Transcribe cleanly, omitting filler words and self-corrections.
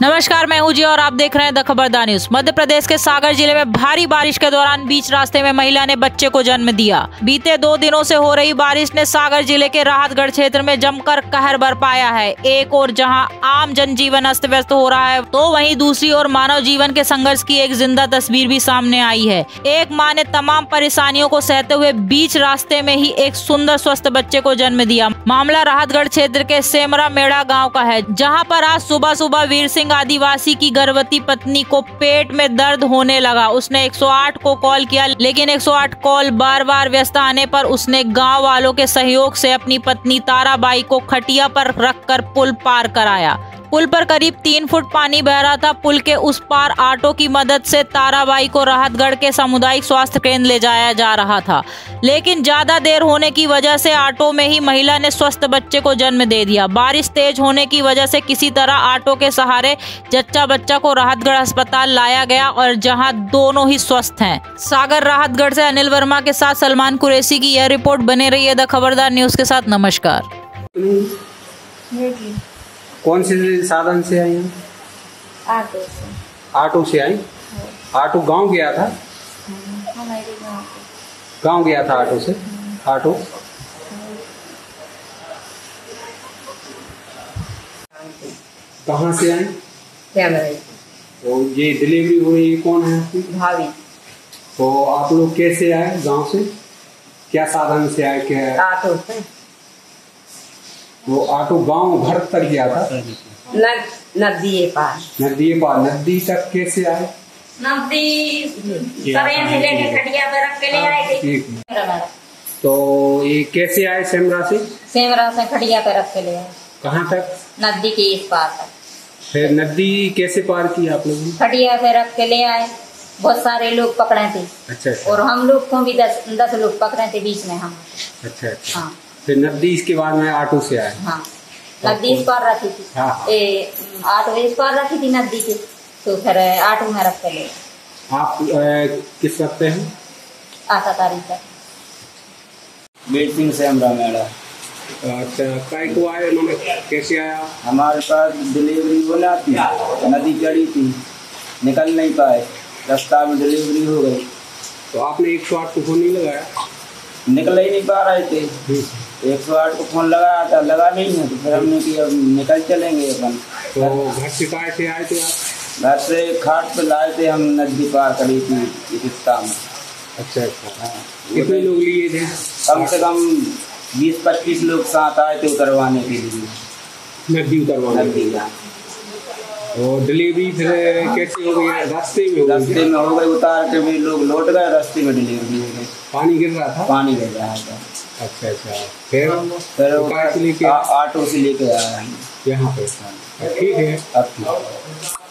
नमस्कार, मैं हूं जी और आप देख रहे हैं द खबरदार न्यूज। मध्य प्रदेश के सागर जिले में भारी बारिश के दौरान बीच रास्ते में महिला ने बच्चे को जन्म दिया। बीते 2 दिनों से हो रही बारिश ने सागर जिले के राहतगढ़ क्षेत्र में जमकर कहर बरपाया है। एक ओर जहां आम जनजीवन अस्त व्यस्त हो रहा है, तो वहीं दूसरी ओर मानव जीवन के संघर्ष की एक जिंदा तस्वीर भी सामने आई है। एक मां ने तमाम परेशानियों को सहते हुए बीच रास्ते में ही एक सुंदर स्वस्थ बच्चे को जन्म दिया। मामला राहतगढ़ क्षेत्र के सेमरा मेड़ा गाँव का है, जहाँ पर आज सुबह सुबह वीर सिंह आदिवासी की गर्भवती पत्नी को पेट में दर्द होने लगा। उसने 108 को कॉल किया, लेकिन 108 कॉल बार बार व्यस्त आने पर उसने गांव वालों के सहयोग से अपनी पत्नी ताराबाई को खटिया पर रखकर पुल पार कराया। पुल पर करीब 3 फुट पानी बह रहा था। पुल के उस पार ऑटो की मदद से ताराबाई को राहतगढ़ के सामुदायिक स्वास्थ्य केंद्र ले जाया जा रहा था, लेकिन ज्यादा देर होने की वजह से ऑटो में ही महिला ने स्वस्थ बच्चे को जन्म दे दिया। बारिश तेज होने की वजह से किसी तरह ऑटो के सहारे जच्चा बच्चा को राहतगढ़ अस्पताल लाया गया, और जहां दोनों ही स्वस्थ हैं। सागर राहतगढ़ से अनिल वर्मा के साथ सलमान कुरैशी की यह रिपोर्ट। बने रही है द खबरदार न्यूज के साथ। नमस्कार। कौन से साधन से आई हैं? ऑटो से। ऑटो से आई? ऑटो गांव गया था? हमारे गांव गया था ऑटो से? ऑटो कहाँ से आई? तो ये डिलीवरी हो रही है, कौन है आपकी? भाभी। तो आप लोग कैसे आए गांव से? क्या साधन से आए? क्या ऑटो से? वो ऑटो गांव घर तक गया था? नदी पार। नदी पार। नदी तक कैसे आए? नदी ट्रेन से लेके खटिया पे रख के ले आए थे। तो ये कैसे आए? सेमरा से? सेमरा से खटिया पे रख के ले आए। कहाँ तक? नदी के इस पार तक। फिर नदी कैसे पार की आप लोगों ने? खटिया पे रख के ले आए। बहुत सारे लोग पकड़े थे। अच्छा। और हम लोग को भी 10 लोग पकड़े थे बीच में हम। अच्छा अच्छा। हाँ। फिर नदी इसके बाद में ऑटो से आए? हाँ, नदी इस पार रखी थी। हाँ। ऑटो इस पार रखी थी नदी के, तो फिर ऑटो में रख के ले। आप किस वक्त हैं? 8 तारीख तक। वीर सिंह सेमरा मेड़ा। अच्छा, काय को आए? मैंने कैसे आया? हमारे पास डिलीवरी होना थी, नदी चढ़ी थी, निकल नहीं पाए, रास्ता में डिलीवरी हो गई। तो आपने 108 को फोन नहीं लगाया? निकल ही नहीं पा रहे थे। 108 को फोन लगाया था, लगा नहीं है, तो फिर हमने कि अब निकल चलेंगे अपन। तो घर से काय से आए थे आप? घर से खाट पे लाए थे हम, नदी पार करी थी रिश्ता में। अच्छा अच्छा। कितने लोग लिए थे? कम से कम 20-25 लोग साथ आए थे उतरवाने के लिए। नदी उतरवाने? नदी। और डिलीवरी फिर कैसे हो गई? रास्ते में? रास्ते में हो गई, उतार के भी लोग लौट गए, रास्ते में डिलीवरी हो गई। पानी गिर रहा था? पानी गिर रहा था। अच्छा अच्छा। फिर ऑटो से लेके आया यहाँ पे? ठीक है। अब